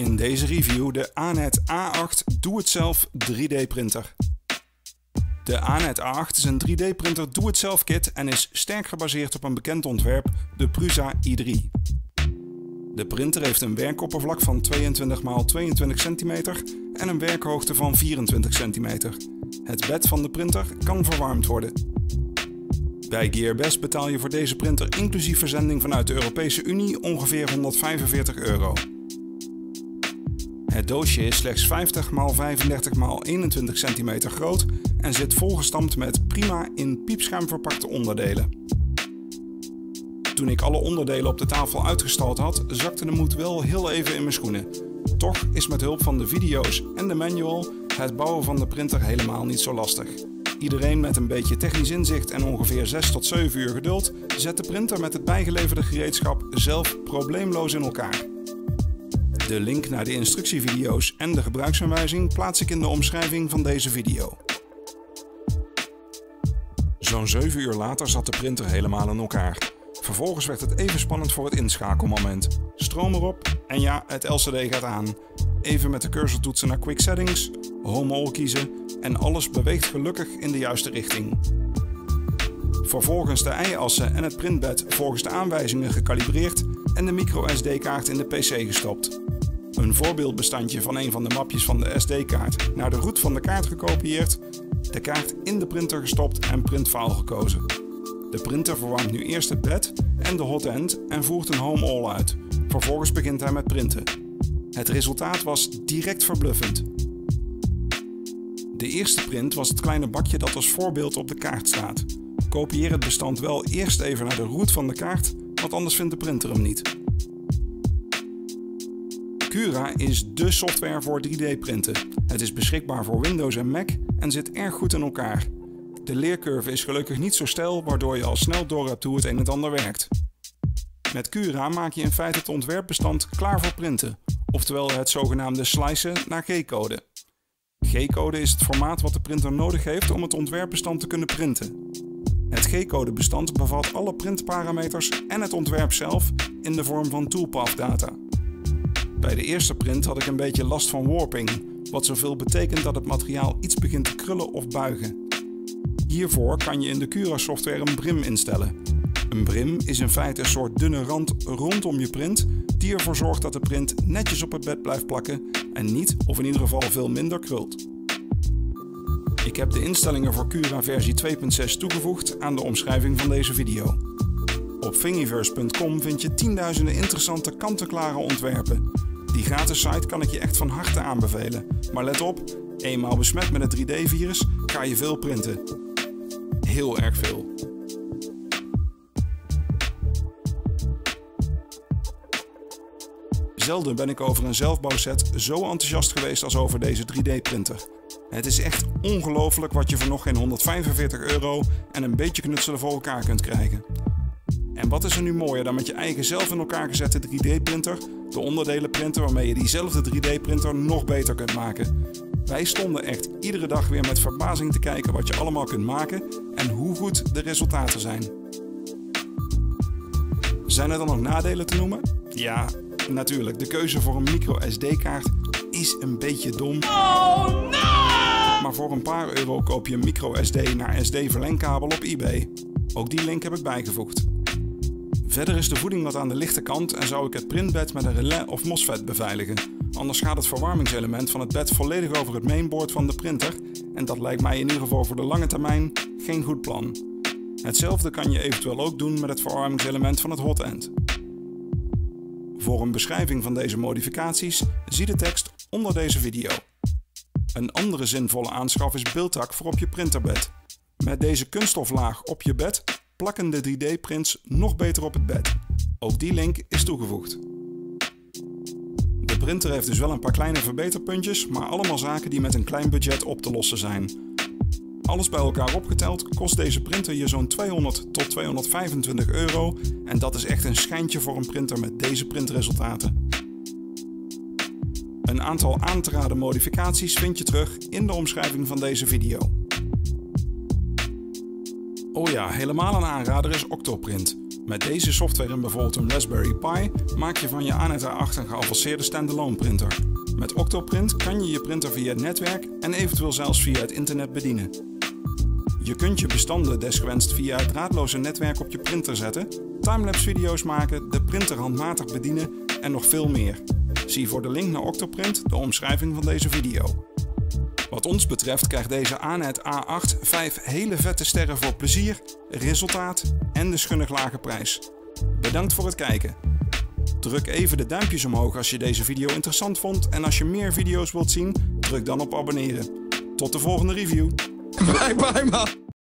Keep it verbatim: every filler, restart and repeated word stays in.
In deze review de Anet A acht Doe-het-zelf drie D printer. De Anet A acht is een drie D printer doe-het-zelf kit en is sterk gebaseerd op een bekend ontwerp, de Prusa i drie. De printer heeft een werkoppervlak van tweeëntwintig bij tweeëntwintig centimeter en een werkhoogte van vierentwintig centimeter. Het bed van de printer kan verwarmd worden. Bij Gearbest betaal je voor deze printer inclusief verzending vanuit de Europese Unie ongeveer honderdvijfenveertig euro. Het doosje is slechts vijftig bij vijfendertig bij eenentwintig centimeter groot en zit volgestampt met prima in piepschuim verpakte onderdelen. Toen ik alle onderdelen op de tafel uitgestald had, zakte de moed wel heel even in mijn schoenen. Toch is met hulp van de video's en de manual het bouwen van de printer helemaal niet zo lastig. Iedereen met een beetje technisch inzicht en ongeveer zes tot zeven uur geduld zet de printer met het bijgeleverde gereedschap zelf probleemloos in elkaar. De link naar de instructievideo's en de gebruiksaanwijzing plaats ik in de omschrijving van deze video. Zo'n zeven uur later zat de printer helemaal in elkaar. Vervolgens werd het even spannend voor het inschakelmoment. Stroom erop en ja, het L C D gaat aan. Even met de cursor toetsen naar Quick Settings, Home All kiezen en alles beweegt gelukkig in de juiste richting. Vervolgens de i-assen en het printbed volgens de aanwijzingen gekalibreerd en de micro S D-kaart in de P C gestopt. Een voorbeeldbestandje van een van de mapjes van de S D-kaart naar de root van de kaart gekopieerd, de kaart in de printer gestopt en printfile gekozen. De printer verwarmt nu eerst het bed en de hot end en voert een Home All uit. Vervolgens begint hij met printen. Het resultaat was direct verbluffend. De eerste print was het kleine bakje dat als voorbeeld op de kaart staat. Kopieer het bestand wel eerst even naar de root van de kaart, want anders vindt de printer hem niet. Cura is dé software voor drie D printen. Het is beschikbaar voor Windows en Mac en zit erg goed in elkaar. De leercurve is gelukkig niet zo steil, waardoor je al snel door hebt hoe het een en het ander werkt. Met Cura maak je in feite het ontwerpbestand klaar voor printen, oftewel het zogenaamde slicen naar G-code. G-code is het formaat wat de printer nodig heeft om het ontwerpbestand te kunnen printen. Het G-code bestand bevat alle printparameters en het ontwerp zelf in de vorm van toolpath data. Bij de eerste print had ik een beetje last van warping, wat zoveel betekent dat het materiaal iets begint te krullen of buigen. Hiervoor kan je in de Cura software een brim instellen. Een brim is in feite een soort dunne rand rondom je print die ervoor zorgt dat de print netjes op het bed blijft plakken en niet, of in ieder geval veel minder, krult. Ik heb de instellingen voor Cura versie twee punt zes toegevoegd aan de omschrijving van deze video. Op thingiverse punt com vind je tienduizenden interessante kant-en-klare ontwerpen. Die gratis site kan ik je echt van harte aanbevelen. Maar let op, eenmaal besmet met het drie D virus ga je veel printen. Heel erg veel. Zelden ben ik over een zelfbouwset zo enthousiast geweest als over deze drie D printer. Het is echt ongelooflijk wat je voor nog geen honderdvijfenveertig euro en een beetje knutselen voor elkaar kunt krijgen. En wat is er nu mooier dan met je eigen zelf in elkaar gezette drie D printer, de onderdelenprinter waarmee je diezelfde drie D printer nog beter kunt maken. Wij stonden echt iedere dag weer met verbazing te kijken wat je allemaal kunt maken en hoe goed de resultaten zijn. Zijn er dan nog nadelen te noemen? Ja, natuurlijk. De keuze voor een micro S D-kaart is een beetje dom. Oh, no! Maar voor een paar euro koop je een micro S D naar S D-verlengkabel op eBay. Ook die link heb ik bijgevoegd. Verder is de voeding wat aan de lichte kant en zou ik het printbed met een relais of MOSFET beveiligen. Anders gaat het verwarmingselement van het bed volledig over het mainboard van de printer en dat lijkt mij in ieder geval voor de lange termijn geen goed plan. Hetzelfde kan je eventueel ook doen met het verwarmingselement van het hot end. Voor een beschrijving van deze modificaties zie de tekst onder deze video. Een andere zinvolle aanschaf is Buildtak voor op je printerbed. Met deze kunststoflaag op je bed plakken de drie D prints nog beter op het bed. Ook die link is toegevoegd. De printer heeft dus wel een paar kleine verbeterpuntjes, maar allemaal zaken die met een klein budget op te lossen zijn. Alles bij elkaar opgeteld kost deze printer je zo'n tweehonderd tot tweehonderdvijfentwintig euro en dat is echt een schijntje voor een printer met deze printresultaten. Een aantal aan te raden modificaties vind je terug in de omschrijving van deze video. Oh ja, helemaal een aanrader is Octoprint. Met deze software en bijvoorbeeld een Raspberry Pi maak je van je A N E T A acht een geavanceerde standalone printer. Met Octoprint kan je je printer via het netwerk en eventueel zelfs via het internet bedienen. Je kunt je bestanden desgewenst via het draadloze netwerk op je printer zetten, timelapse video's maken, de printer handmatig bedienen en nog veel meer. Zie voor de link naar Octoprint de omschrijving van deze video. Wat ons betreft krijgt deze A N E T A acht vijf hele vette sterren voor plezier, resultaat en de schunnig lage prijs. Bedankt voor het kijken. Druk even de duimpjes omhoog als je deze video interessant vond en als je meer video's wilt zien, druk dan op abonneren. Tot de volgende review. Bye bye man.